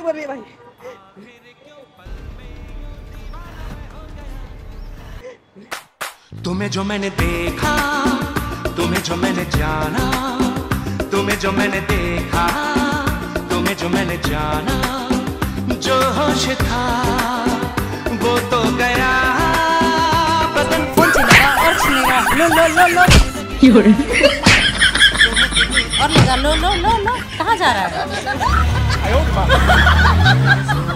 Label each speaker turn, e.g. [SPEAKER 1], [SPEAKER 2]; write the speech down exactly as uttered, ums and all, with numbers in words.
[SPEAKER 1] मर रही है भाई।
[SPEAKER 2] तुम्हें जो मैंने देखा, तुम्हें जो मैंने जाना, तुम्हें जो मैंने देखा, तुम्हें जो मैंने जाना, जो होश था वो तो गया। बदन
[SPEAKER 3] कौन चलेगा और सुनेगा? लो लो लो लो और लगा लो लो लो लो। कहाँ जा रहा है?